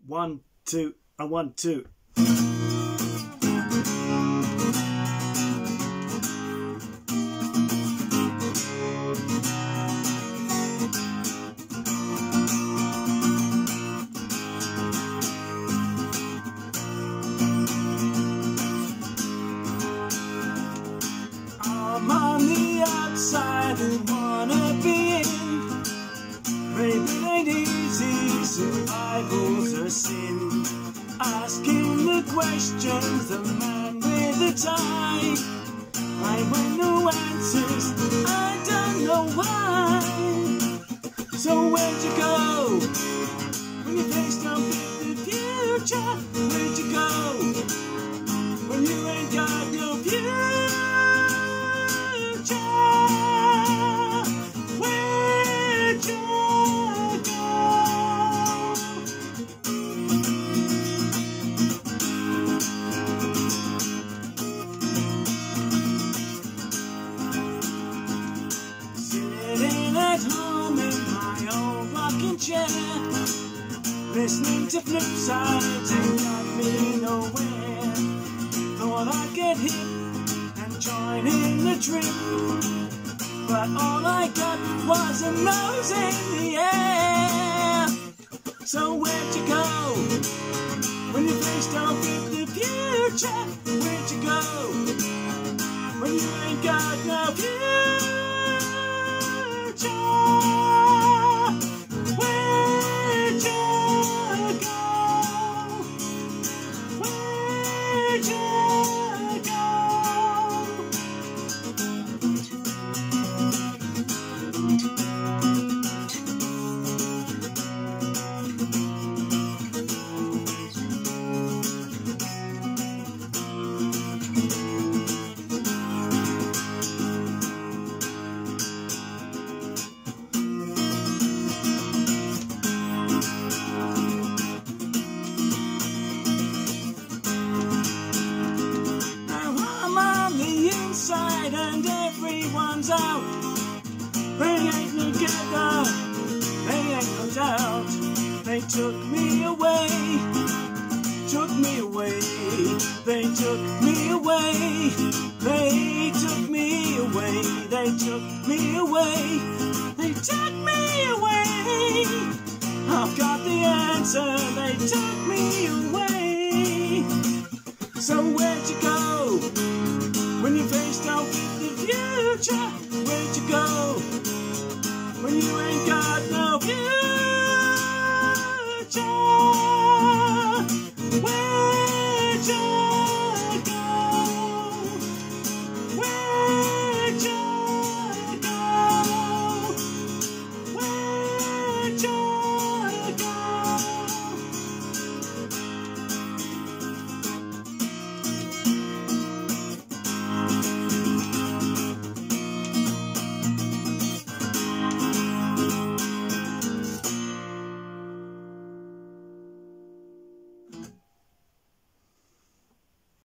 1, 2, and 1, 2. I'm on the outside and wanna be in. Maybe it ain't easy, survival's a sin. Asking the questions, the man with the tie. I want no answers, I don't know why. So where'd you go? When you face down with the future, where'd you go? When you ain't got no future. At home in my old rocking chair, listening to flip sides and got me nowhere. Thought I'd get hip and join in the trip, but all I got was a nose in the air. So where'd you go when you faced off with the future? Where'd you go when you ain't got no future? Where'd you go? Where'd you go? And everyone's out. They ain't together, they ain't no doubt. They took me away, took me away. They took me away, they took me away. They took me away, they took me away. I've got the answer, they took me away. So where'd you go when you faced off with the future? Where'd you go when you ain't got no